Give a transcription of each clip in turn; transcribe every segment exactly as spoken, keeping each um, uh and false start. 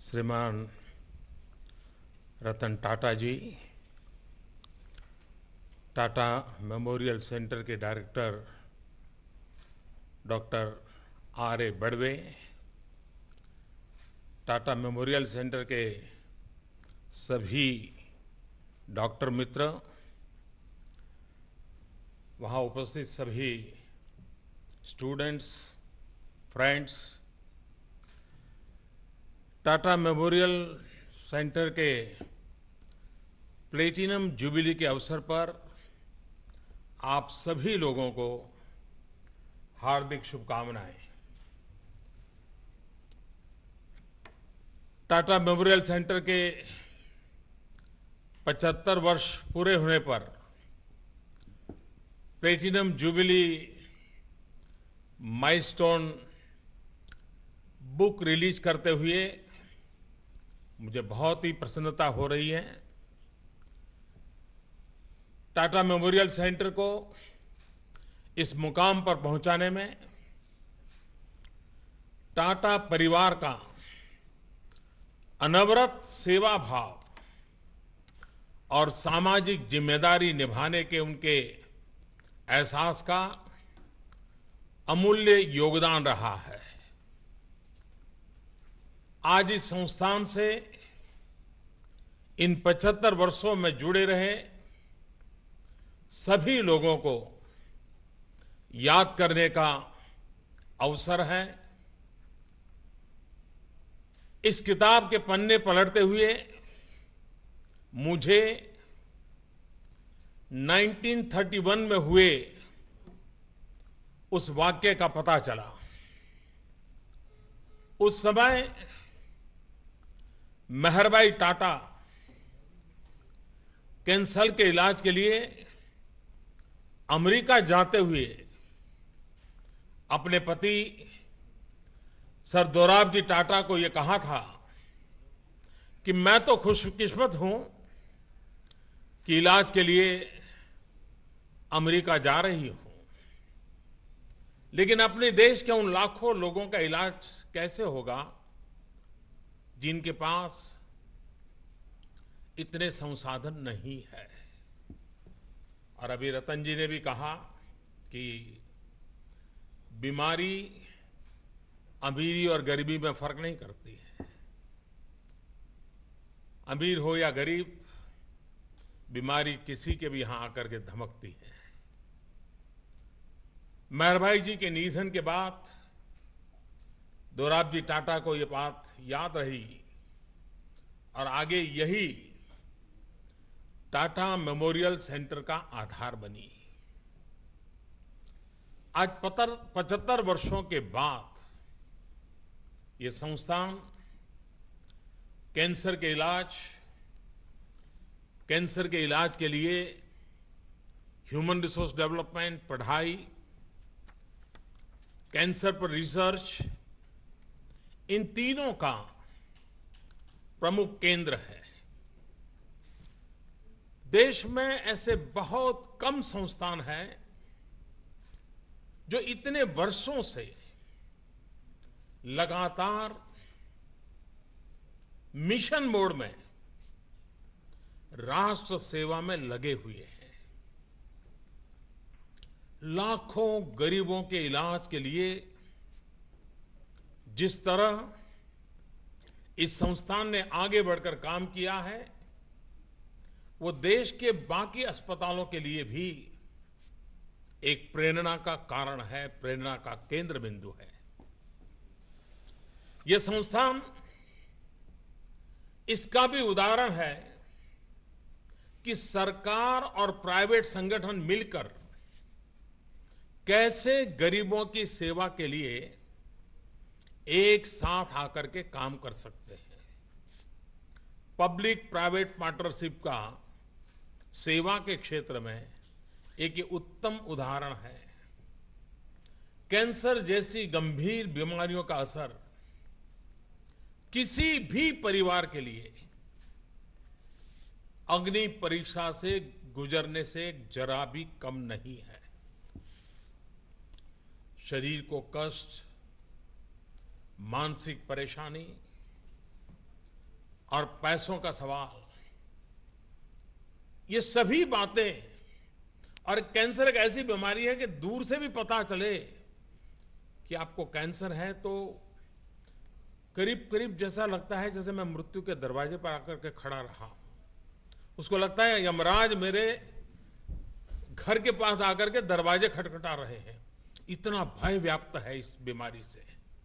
श्रीमान Ratan Tata ji, Tata memorial centre के director doctor R A Badwe, Tata memorial centre के सभी डॉक्टर मित्र, वहाँ उपस्थित सभी students, friends, Tata memorial centre के प्लेटिनम जुबिली के अवसर पर आप सभी लोगों को हार्दिक शुभकामनाएं। टाटा मेमोरियल सेंटर के पचहत्तर वर्ष पूरे होने पर platinum jubilee milestone book release करते हुए मुझे बहुत ही प्रसन्नता हो रही है। टाटा मेमोरियल सेंटर को इस मुकाम पर पहुंचाने में टाटा परिवार का अनवरत सेवा भाव और सामाजिक जिम्मेदारी निभाने के उनके एहसास का अमूल्य योगदान रहा है। आज इस संस्थान से इन पचहत्तर वर्षों में जुड़े रहे सभी लोगों को याद करने का अवसर है। इस किताब के पन्ने पलटते हुए मुझे उन्नीस सौ इकतीस में हुए उस वाक्य का पता चला। उस समय मेहरबाई टाटा कैंसर के इलाज के लिए अमेरिका जाते हुए अपने पति सर दोराबजी टाटा को यह कहा था कि मैं तो खुशकिस्मत हूं कि इलाज के लिए अमेरिका जा रही हूं, लेकिन अपने देश के उन लाखों लोगों का इलाज कैसे होगा जिनके पास इतने संसाधन नहीं है। और अभी रतन जी ने भी कहा कि बीमारी अमीरी और गरीबी में फर्क नहीं करती है। अमीर हो या गरीब, बीमारी किसी के भी यहां आकर के धमकती है। मेहरबाई जी के निधन के बाद दोराबजी टाटा को ये बात याद रही और आगे यही टाटा मेमोरियल सेंटर का आधार बनी। आज पचहत्तर वर्षों के बाद ये संस्थान कैंसर के इलाज कैंसर के इलाज के लिए ह्यूमन रिसोर्स डेवलपमेंट, पढ़ाई, कैंसर पर रिसर्च, इन तीनों का प्रमुख केंद्र है। देश में ऐसे बहुत कम संस्थान हैं जो इतने वर्षों से लगातार मिशन मोड में राष्ट्र सेवा में लगे हुए हैं। लाखों गरीबों के इलाज के लिए जिस तरह इस संस्थान ने आगे बढ़कर काम किया है, वो देश के बाकी अस्पतालों के लिए भी एक प्रेरणा का कारण है, प्रेरणा का केंद्र बिंदु है। ये संस्थान इसका भी उदाहरण है कि सरकार और प्राइवेट संगठन मिलकर कैसे गरीबों की सेवा के लिए एक साथ आकर के काम कर सकते हैं। पब्लिक प्राइवेट पार्टनरशिप का सेवा के क्षेत्र में एक ये उत्तम उदाहरण है। कैंसर जैसी गंभीर बीमारियों का असर किसी भी परिवार के लिए अग्नि परीक्षा से गुजरने से जरा भी कम नहीं है। शरीर को कष्ट, मानसिक परेशानी, और पैसों का सवाल, ये सभी बातें, और कैंसर एक ऐसी बीमारी है कि दूर से भी पता चले कि आपको कैंसर है तो करीब करीब जैसा लगता है जैसे मैं मृत्यु के दरवाजे पर आकर के खड़ा रहा। उसको लगता है यमराज मेरे घर के पास आकर के दरवाजे खटखटा रहे हैं। इतना भय व्याप्त है इस बीमारी से।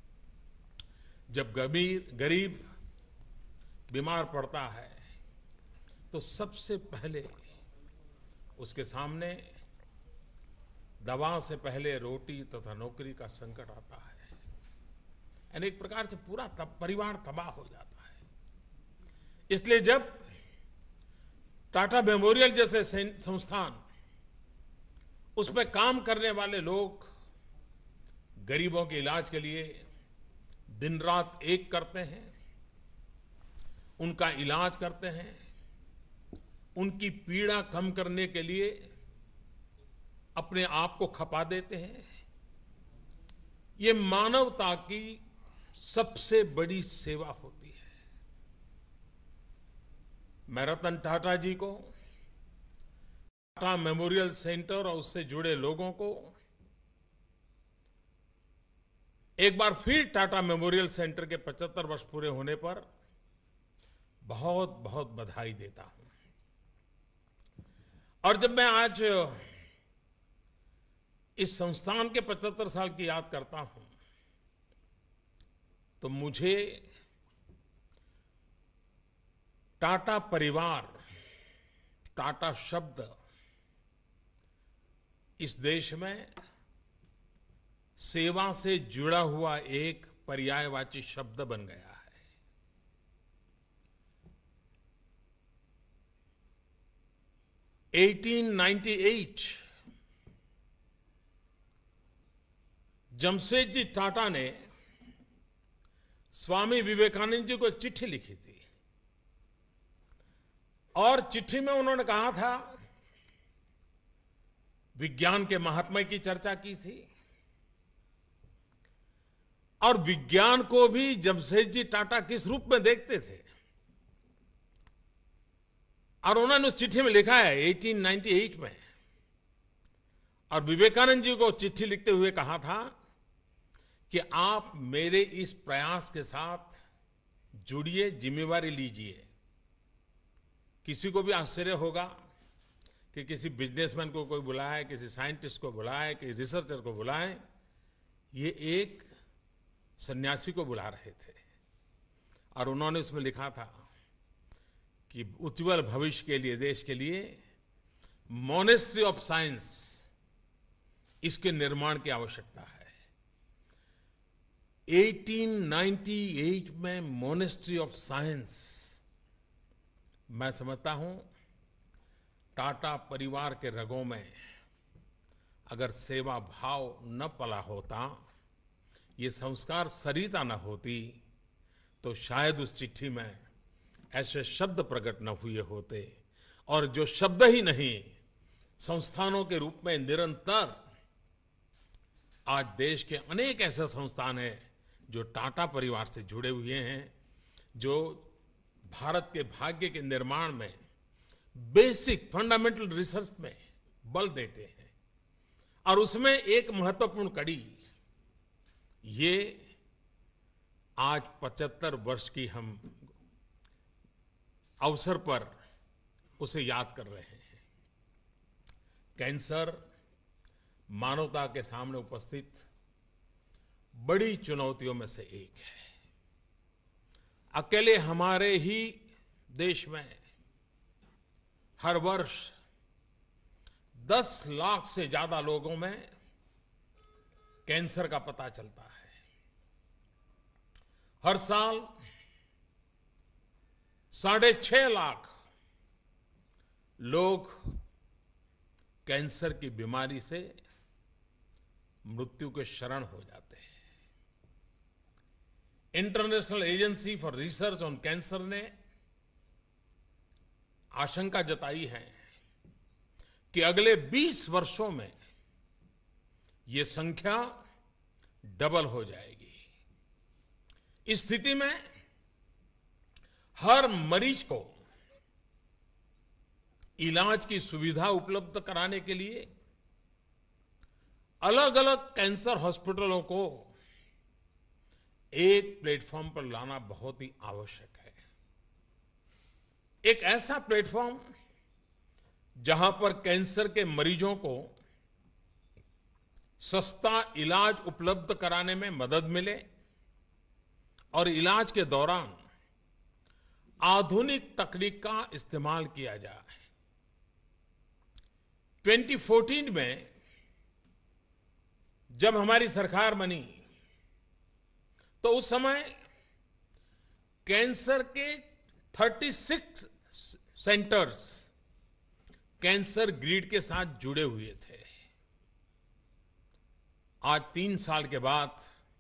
जब गरीब गरीब बीमार पड़ता है तो सबसे पहले उसके सामने दवा से पहले रोटी तथा नौकरी का संकट आता है। यानी एक प्रकार से पूरा तब परिवार तबाह हो जाता है। इसलिए जब टाटा मेमोरियल जैसे संस्थान, उसमें काम करने वाले लोग गरीबों के इलाज के लिए दिन रात एक करते हैं, उनका इलाज करते हैं, उनकी पीड़ा कम करने के लिए अपने आप को खपा देते हैं, ये मानवता की सबसे बड़ी सेवा होती है। मैं रतन टाटा जी को, टाटा मेमोरियल सेंटर और उससे जुड़े लोगों को एक बार फिर टाटा मेमोरियल सेंटर के पचहत्तर वर्ष पूरे होने पर बहुत बहुत बधाई देता हूं। और जब मैं आज इस संस्थान के पचहत्तर साल की याद करता हूं तो मुझे टाटा परिवार, टाटा शब्द इस देश में सेवा से जुड़ा हुआ एक पर्यायवाची शब्द बन गया है। अठारह सौ अट्ठानवे जमशेदजी टाटा ने स्वामी विवेकानंद जी को एक चिट्ठी लिखी थी और चिट्ठी में उन्होंने कहा था, विज्ञान के महात्म्य की चर्चा की थी और विज्ञान को भी जमशेदजी टाटा किस रूप में देखते थे। और उन्होंने उस चिट्ठी में लिखा है अठारह सौ अट्ठानवे में, और विवेकानंद जी को चिट्ठी लिखते हुए कहा था कि आप मेरे इस प्रयास के साथ जुड़िए, जिम्मेवारी लीजिए। किसी को भी आश्चर्य होगा कि किसी बिजनेसमैन को कोई बुलाए, किसी साइंटिस्ट को बुलाए, किसी रिसर्चर को बुलाए, ये एक सन्यासी को बुला रहे थे। और उन्होंने उसमें लिखा था कि उज्जवल भविष्य के लिए, देश के लिए मॉनेस्ट्री ऑफ साइंस, इसके निर्माण की आवश्यकता है। अठारह सौ अट्ठानवे में मॉनेस्ट्री ऑफ साइंस, मैं समझता हूं टाटा परिवार के रगों में अगर सेवा भाव न पला होता, ये संस्कार सरिता न होती, तो शायद उस चिट्ठी में ऐसे शब्द प्रकट न हुए होते। और जो शब्द ही नहीं, संस्थानों के रूप में निरंतर आज देश के अनेक ऐसे संस्थान हैं जो टाटा परिवार से जुड़े हुए हैं, जो भारत के भाग्य के निर्माण में, बेसिक फंडामेंटल रिसर्च में बल देते हैं। और उसमें एक महत्वपूर्ण कड़ी, ये आज पचहत्तर वर्ष की हम अवसर पर उसे याद कर रहे हैं। कैंसर मानवता के सामने उपस्थित बड़ी चुनौतियों में से एक है। अकेले हमारे ही देश में हर वर्ष दस लाख से ज्यादा लोगों में कैंसर का पता चलता है। हर साल साढ़े छह लाख लोग कैंसर की बीमारी से मृत्यु के शरण हो जाते हैं। International agency for research on cancer ने आशंका जताई है कि अगले बीस वर्षों में ये संख्या डबल हो जाएगी। इस स्थिति में हर मरीज को इलाज की सुविधा उपलब्ध कराने के लिए अलग अलग कैंसर हॉस्पिटलों को एक प्लेटफॉर्म पर लाना बहुत ही आवश्यक है। एक ऐसा प्लेटफॉर्म जहां पर कैंसर के मरीजों को सस्ता इलाज उपलब्ध कराने में मदद मिले और इलाज के दौरान आधुनिक तकनीक का इस्तेमाल किया जाए। दो हज़ार चौदह में जब हमारी सरकार बनी तो उस समय कैंसर के छत्तीस सेंटर्स कैंसर ग्रिड के साथ जुड़े हुए थे। आज तीन साल के बाद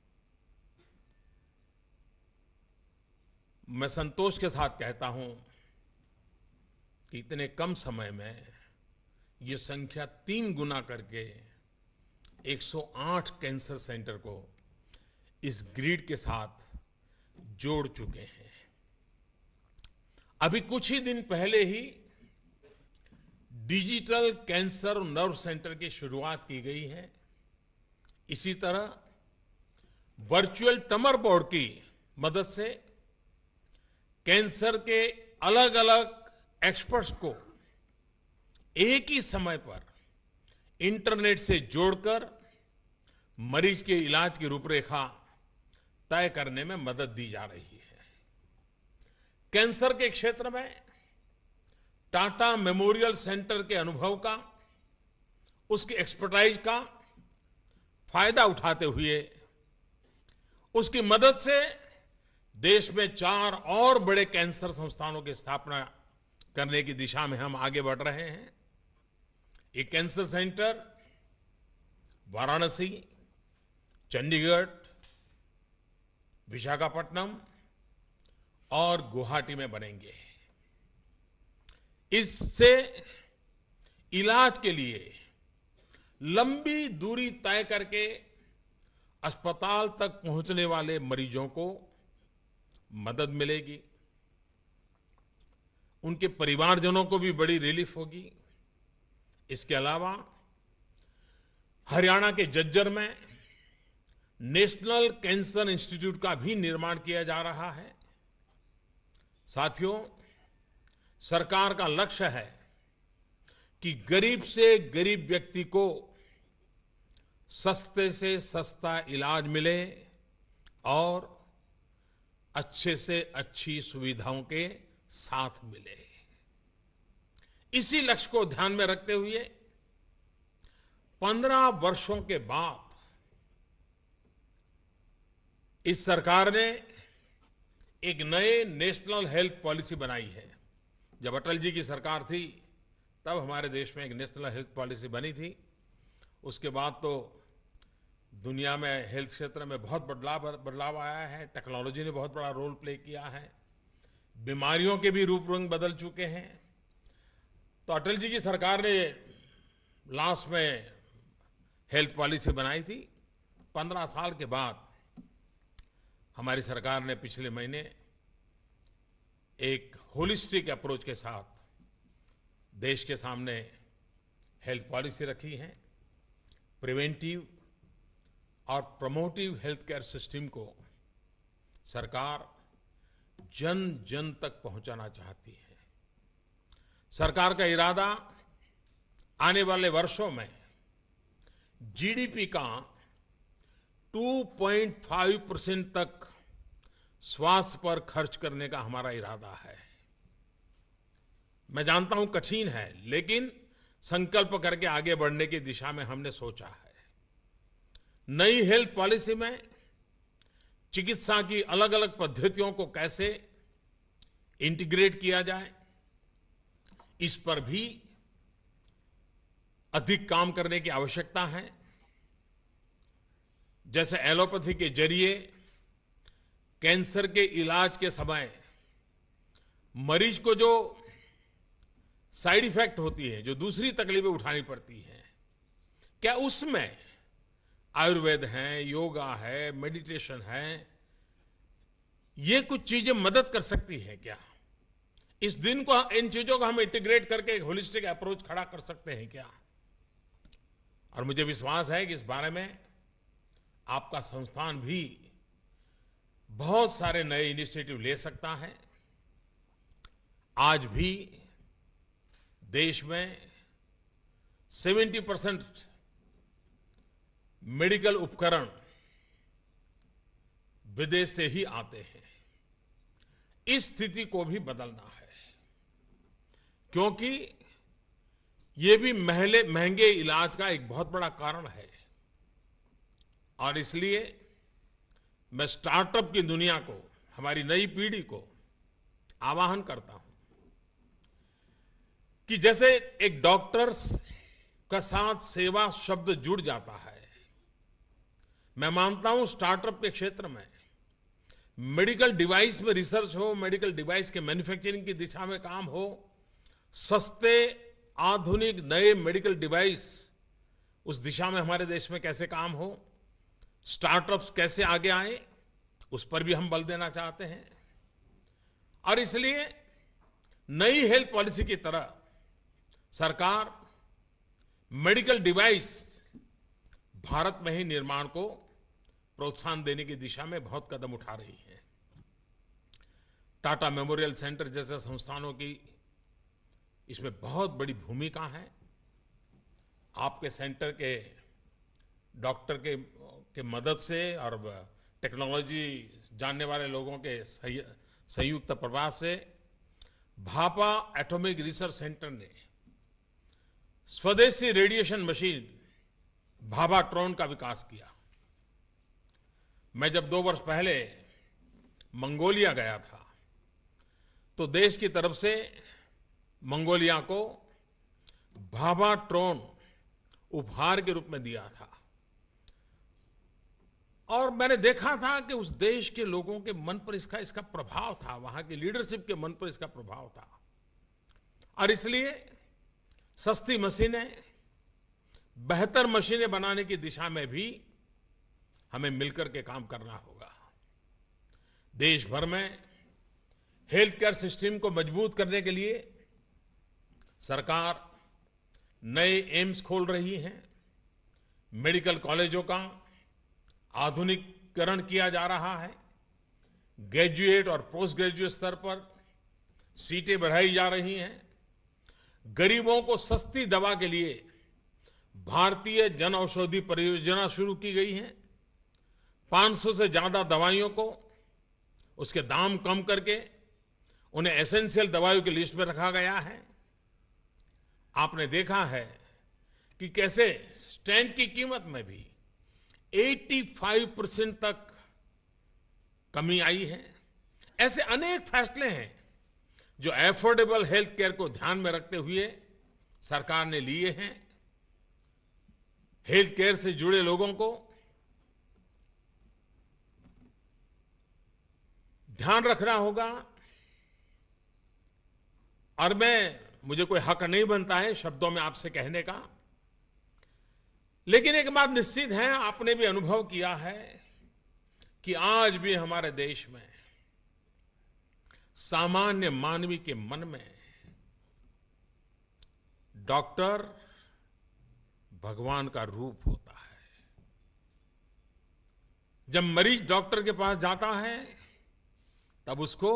मैं संतोष के साथ कहता हूं कि इतने कम समय में ये संख्या तीन गुना करके एक सौ आठ कैंसर सेंटर को इस ग्रिड के साथ जोड़ चुके हैं। अभी कुछ ही दिन पहले ही डिजिटल कैंसर नर्व सेंटर की शुरुआत की गई है। इसी तरह वर्चुअल ट्यूमर बोर्ड की मदद से कैंसर के अलग अलग एक्सपर्ट्स को एक ही समय पर इंटरनेट से जोड़कर मरीज के इलाज की रूपरेखा तय करने में मदद दी जा रही है। कैंसर के क्षेत्र में टाटा मेमोरियल सेंटर के अनुभव का, उसकी एक्सपर्टाइज का फायदा उठाते हुए उसकी मदद से देश में चार और बड़े कैंसर संस्थानों की स्थापना करने की दिशा में हम आगे बढ़ रहे हैं। एक कैंसर सेंटर वाराणसी, चंडीगढ़, विशाखापट्टनम और गुवाहाटी में बनेंगे। इससे इलाज के लिए लंबी दूरी तय करके अस्पताल तक पहुंचने वाले मरीजों को मदद मिलेगी, उनके परिवारजनों को भी बड़ी रिलीफ होगी। इसके अलावा हरियाणा के झज्जर में नेशनल कैंसर इंस्टीट्यूट का भी निर्माण किया जा रहा है। साथियों, सरकार का लक्ष्य है कि गरीब से गरीब व्यक्ति को सस्ते से सस्ता इलाज मिले और अच्छे से अच्छी सुविधाओं के साथ मिले। इसी लक्ष्य को ध्यान में रखते हुए पंद्रह वर्षों के बाद इस सरकार ने एक नए नेशनल हेल्थ पॉलिसी बनाई है। जब अटल जी की सरकार थी तब हमारे देश में एक नेशनल हेल्थ पॉलिसी बनी थी। उसके बाद तो दुनिया में हेल्थ क्षेत्र में बहुत बदलाव बदलाव आया है। टेक्नोलॉजी ने बहुत बड़ा रोल प्ले किया है। बीमारियों के भी रूप रंग बदल चुके हैं। तो अटल जी की सरकार ने लास्ट में हेल्थ पॉलिसी बनाई थी। पंद्रह साल के बाद हमारी सरकार ने पिछले महीने एक होलिस्टिक अप्रोच के साथ देश के सामने हेल्थ पॉलिसी रखी है। प्रिवेंटिव और प्रमोटिव हेल्थ केयर सिस्टम को सरकार जन जन तक पहुंचाना चाहती है। सरकार का इरादा आने वाले वर्षों में जीडीपी का दो पॉइंट पाँच परसेंट तक स्वास्थ्य पर खर्च करने का हमारा इरादा है। मैं जानता हूं कठिन है, लेकिन संकल्प करके आगे बढ़ने की दिशा में हमने सोचा है। नई हेल्थ पॉलिसी में चिकित्सा की अलग अलग पद्धतियों को कैसे इंटीग्रेट किया जाए, इस पर भी अधिक काम करने की आवश्यकता है। जैसे एलोपैथी के जरिए कैंसर के इलाज के समय मरीज को जो साइड इफेक्ट होती है, जो दूसरी तकलीफें उठानी पड़ती हैं, क्या उसमें आयुर्वेद है, योगा है, मेडिटेशन है, ये कुछ चीजें मदद कर सकती हैं क्या? इस दिन को, इन चीजों को हम इंटीग्रेट करके एक होलिस्टिक अप्रोच खड़ा कर सकते हैं क्या? और मुझे विश्वास है कि इस बारे में आपका संस्थान भी बहुत सारे नए इनिशिएटिव ले सकता है। आज भी देश में सत्तर परसेंट मेडिकल उपकरण विदेश से ही आते हैं। इस स्थिति को भी बदलना है, क्योंकि ये भी महले महंगे इलाज का एक बहुत बड़ा कारण है। और इसलिए मैं स्टार्टअप की दुनिया को, हमारी नई पीढ़ी को आह्वान करता हूं कि जैसे एक डॉक्टर्स का साथ सेवा शब्द जुड़ जाता है, मैं मानता हूं स्टार्टअप के क्षेत्र में मेडिकल डिवाइस में रिसर्च हो, मेडिकल डिवाइस के मैन्युफैक्चरिंग की दिशा में काम हो, सस्ते आधुनिक नए मेडिकल डिवाइस उस दिशा में हमारे देश में कैसे काम हो, स्टार्टअप्स कैसे आगे आए, उस पर भी हम बल देना चाहते हैं। और इसलिए नई हेल्थ पॉलिसी की तरह सरकार मेडिकल डिवाइस भारत में ही निर्माण को प्रोत्साहन देने की दिशा में बहुत कदम उठा रही है। टाटा मेमोरियल सेंटर जैसे संस्थानों की इसमें बहुत बड़ी भूमिका है। आपके सेंटर के डॉक्टर के, के मदद से और टेक्नोलॉजी जानने वाले लोगों के संयुक्त प्रयास से भापा एटॉमिक रिसर्च सेंटर ने स्वदेशी रेडिएशन मशीन भाभाट्रॉन का विकास किया। मैं जब दो वर्ष पहले मंगोलिया गया था तो देश की तरफ से मंगोलिया को भाभाट्रॉन उपहार के रूप में दिया था। और मैंने देखा था कि उस देश के लोगों के मन पर इसका इसका प्रभाव था, वहां की लीडरशिप के मन पर इसका प्रभाव था। और इसलिए सस्ती मशीनें, बेहतर मशीनें बनाने की दिशा में भी हमें मिलकर के काम करना होगा। देश भर में हेल्थ केयर सिस्टम को मजबूत करने के लिए सरकार नए एम्स खोल रही है, मेडिकल कॉलेजों का आधुनिकीकरण किया जा रहा है, ग्रेजुएट और पोस्ट ग्रेजुएट स्तर पर सीटें बढ़ाई जा रही हैं, गरीबों को सस्ती दवा के लिए भारतीय जन औषधि परियोजना शुरू की गई है। पाँच सौ से ज्यादा दवाइयों को उसके दाम कम करके उन्हें एसेंशियल दवाइयों की लिस्ट में रखा गया है। आपने देखा है कि कैसे स्टेंट की कीमत में भी पचासी परसेंट तक कमी आई है। ऐसे अनेक फैसले हैं जो एफोर्डेबल हेल्थ केयर को ध्यान में रखते हुए सरकार ने लिए हैं। हेल्थ केयर से जुड़े लोगों को ध्यान रखना होगा। और मैं मुझे कोई हक नहीं बनता है शब्दों में आपसे कहने का, लेकिन एक बात निश्चित है, आपने भी अनुभव किया है कि आज भी हमारे देश में सामान्य मानवी के मन में डॉक्टर भगवान का रूप होता है। जब मरीज डॉक्टर के पास जाता है तब उसको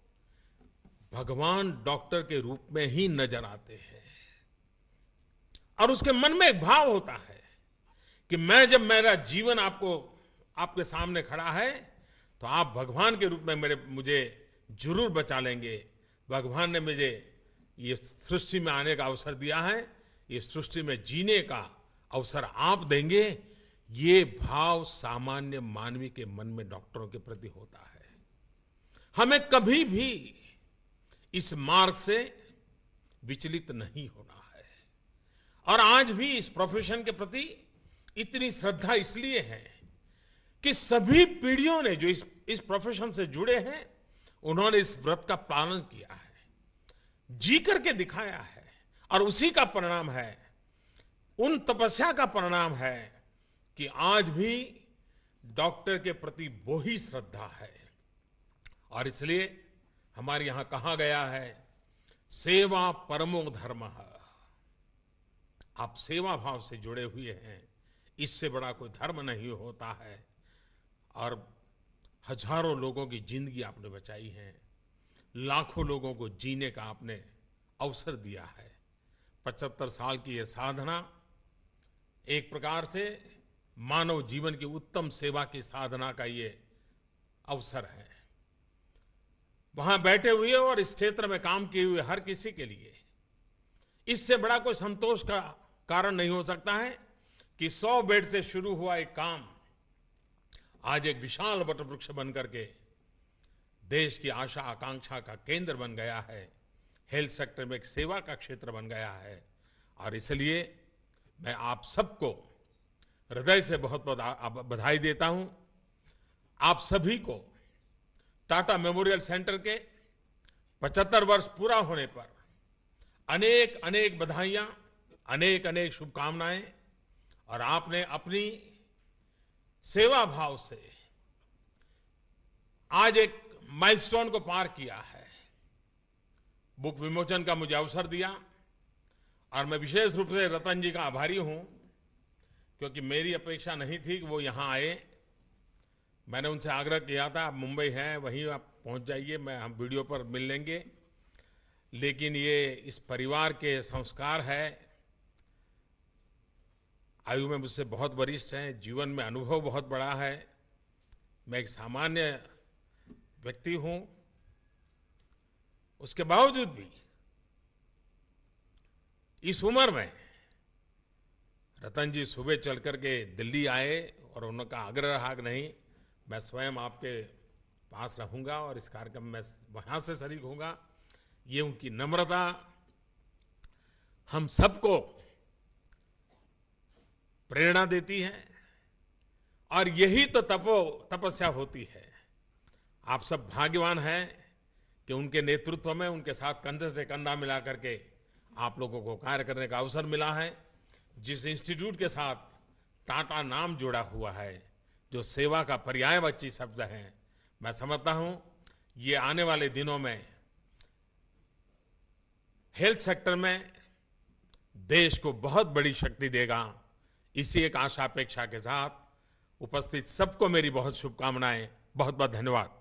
भगवान डॉक्टर के रूप में ही नजर आते हैं। और उसके मन में एक भाव होता है कि मैं, जब मेरा जीवन आपको आपके सामने खड़ा है तो आप भगवान के रूप में मेरे मुझे जरूर बचा लेंगे। भगवान ने मुझे ये सृष्टि में आने का अवसर दिया है, ये सृष्टि में जीने का अवसर आप देंगे। ये भाव सामान्य मानवी के मन में डॉक्टरों के प्रति होता है। हमें कभी भी इस मार्ग से विचलित नहीं होना है। और आज भी इस प्रोफेशन के प्रति इतनी श्रद्धा इसलिए है कि सभी पीढ़ियों ने जो इस इस प्रोफेशन से जुड़े हैं उन्होंने इस व्रत का पालन किया है, जी करके दिखाया है। और उसी का परिणाम है, उन तपस्या का परिणाम है कि आज भी डॉक्टर के प्रति वो ही श्रद्धा है। और इसलिए हमारे यहाँ कहा गया है, सेवा परमो धर्मः। आप सेवा भाव से जुड़े हुए हैं, इससे बड़ा कोई धर्म नहीं होता है। और हजारों लोगों की जिंदगी आपने बचाई है, लाखों लोगों को जीने का आपने अवसर दिया है। पचहत्तर साल की ये साधना एक प्रकार से मानव जीवन की उत्तम सेवा की साधना का ये अवसर है। वहां बैठे हुए और इस क्षेत्र में काम किए हुए हर किसी के लिए इससे बड़ा कोई संतोष का कारण नहीं हो सकता है कि सौ बेड से शुरू हुआ एक काम आज एक विशाल वटवृक्ष बन करके देश की आशा आकांक्षा का केंद्र बन गया है। हेल्थ सेक्टर में एक सेवा का क्षेत्र बन गया है। और इसलिए मैं आप सबको हृदय से बहुत बहुत बधाई देता हूं। आप सभी को टाटा मेमोरियल सेंटर के पचहत्तर वर्ष पूरा होने पर अनेक अनेक बधाइयां, अनेक अनेक शुभकामनाएं। और आपने अपनी सेवा भाव से आज एक माइलस्टोन को पार किया है। बुक विमोचन का मुझे अवसर दिया और मैं विशेष रूप से रतन जी का आभारी हूं, क्योंकि मेरी अपेक्षा नहीं थी कि वो यहां आए। मैंने उनसे आग्रह किया था, आप मुंबई हैं, वहीं आप पहुंच जाइए, मैं हम वीडियो पर मिल लेंगे। लेकिन ये इस परिवार के संस्कार है। आयु में मुझसे बहुत वरिष्ठ हैं, जीवन में अनुभव बहुत बड़ा है। मैं एक सामान्य व्यक्ति हूं, उसके बावजूद भी इस उम्र में रतन जी सुबह चल करके दिल्ली आए और उनका आग्रह रहा कि नहीं, मैं स्वयं आपके पास रहूंगा और इस कार्यक्रम में वहां से शरीक होऊंगा। ये उनकी नम्रता हम सबको प्रेरणा देती है और यही तो तपो तपस्या होती है। आप सब भाग्यवान हैं कि उनके नेतृत्व में, उनके साथ कंधे से कंधा मिला करके आप लोगों को कार्य करने का अवसर मिला है। जिस इंस्टीट्यूट के साथ टाटा नाम जुड़ा हुआ है, जो सेवा का पर्यायवाची शब्द है, मैं समझता हूं ये आने वाले दिनों में हेल्थ सेक्टर में देश को बहुत बड़ी शक्ति देगा। इसी एक आशा अपेक्षा के साथ उपस्थित सबको मेरी बहुत शुभकामनाएं। बहुत बहुत धन्यवाद।